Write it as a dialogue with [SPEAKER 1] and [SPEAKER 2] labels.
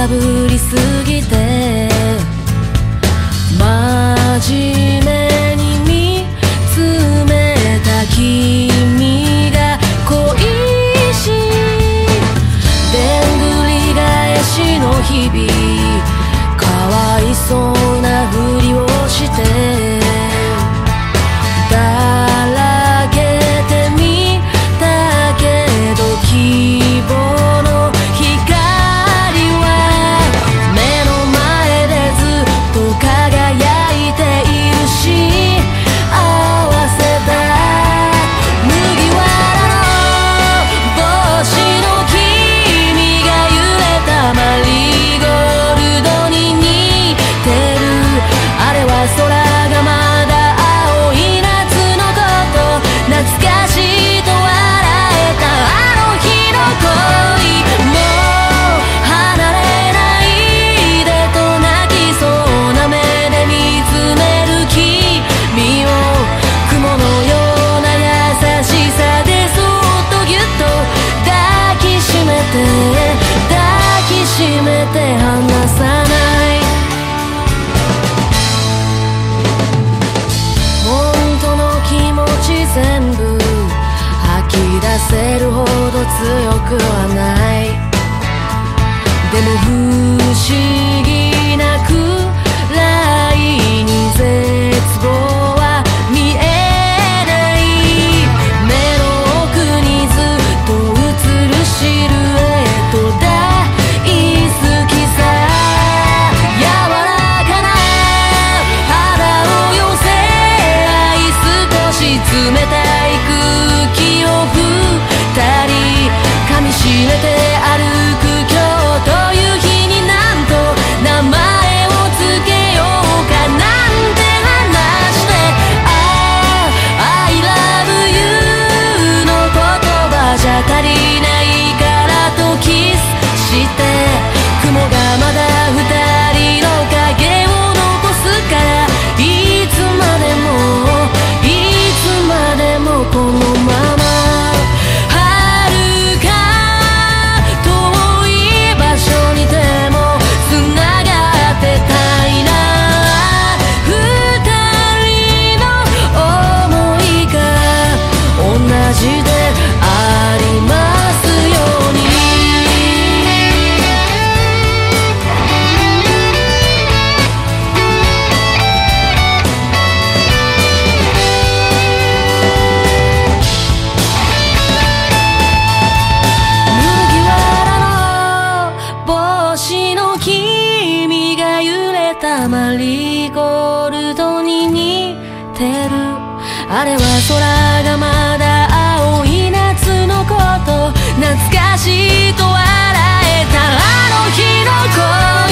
[SPEAKER 1] かぶりすぎて真面目に見つめた君が恋しいでんぐり返しの日々かわいそうなふりをしてだらけてみたけど希望の光は目の前でずっと輝いているし合わせた麦わらの帽子の君が揺れたマリーゴールドに似てるあれは空がまだ青い夏のこと懐かしいと笑えたあの日の恋もう離れないでと泣きそうな目で見つめる君を雲のような優しさでそっとぎゅっと抱きしめて離さない本当の気持ち全部吐き出せるほど強くはないでも不思議なくらいに絶望は見えない目の奥にずっと映るシルエット大好きさ柔らかな肌を寄せ合い少し冷たい空気を二人噛みしめて歩く今日という日になんと名前をつけようかなんて話してI love you の言葉じゃ足りないからとキスして雲がまだ二人の影を残すからいつまでもいつまでもこのまま遥か遠い場所にでもつながってたいな二人の想いが同じでありますように麦わらの帽子の君が揺れたマリーゴールドに似てるあれは空がまだ青い夏のこと懐かしいと笑えたあの日の声